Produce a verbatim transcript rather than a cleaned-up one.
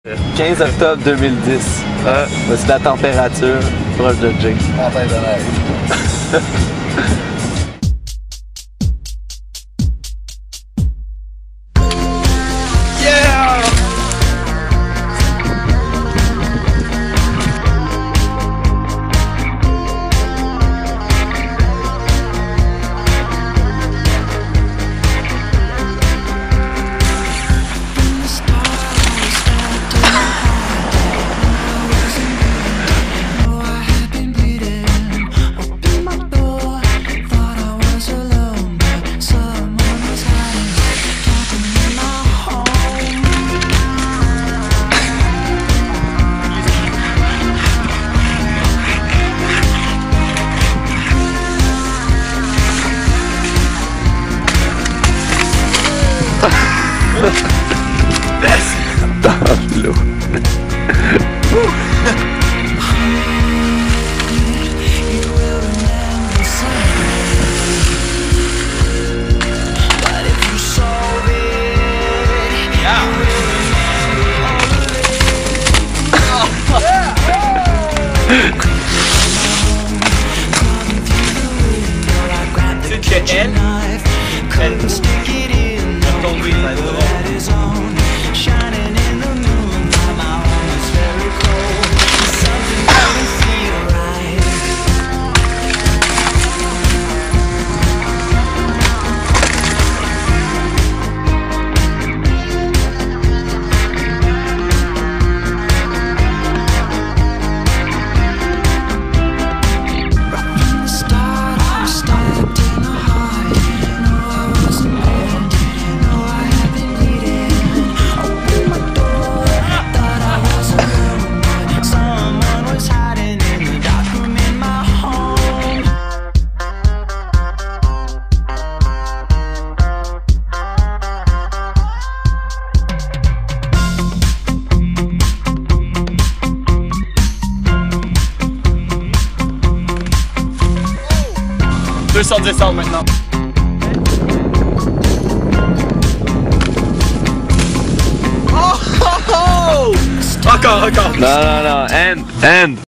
quinze octobre deux mille dix. Euh, c'est la température proche de Jake. Tempête de neige. Dans l'eau. Get in and stick it in. Don't be like shining in the moon. My home is very cold. Something doesn't feel right. From the start, I was stabbed in the heart. No, I wasn't meant. No, I have been bleeding. Opened my door, thought I was alone, but someone was hiding in the dark room in my home. deux cent dix maintenant. Oh, oh, oh! Encore, encore. Non, non, non. End, end.